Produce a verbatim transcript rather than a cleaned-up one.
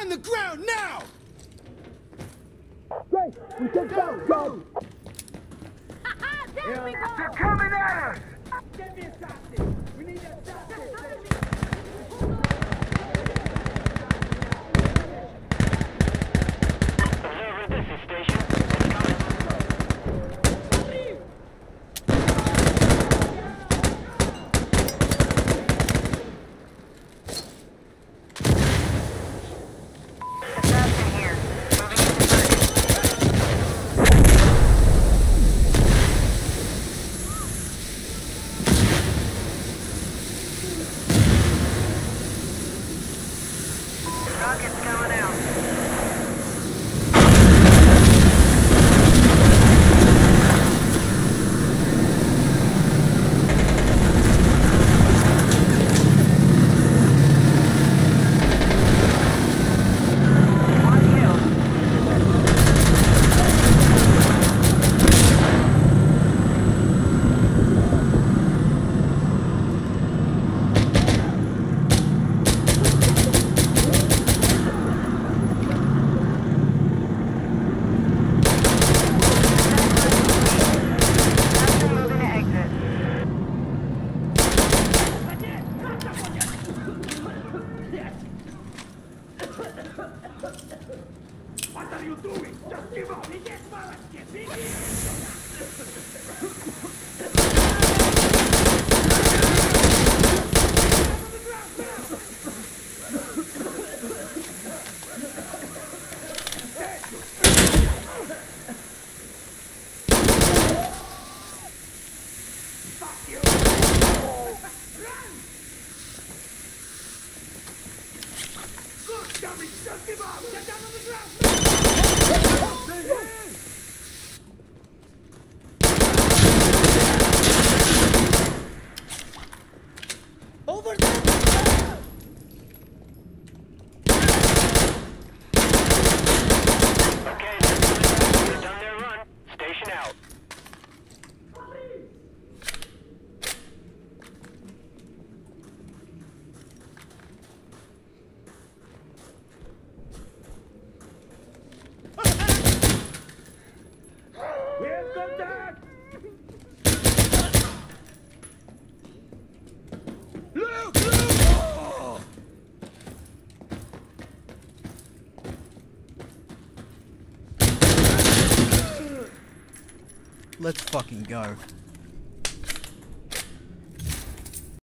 On the ground now! Great! We can go! Go! There we go! They're coming at us! Get me a sausage! We need a sausage! Observer, this is station. Rockets going out. What are you doing? Just give up! He gets balance! Get me! Fuck you! Run! Good, dummy! Just give up! Get down on the ground! Over there! Okay, they've done their run. Station out. We have contact! Luke! Luke! Oh! Let's fucking go.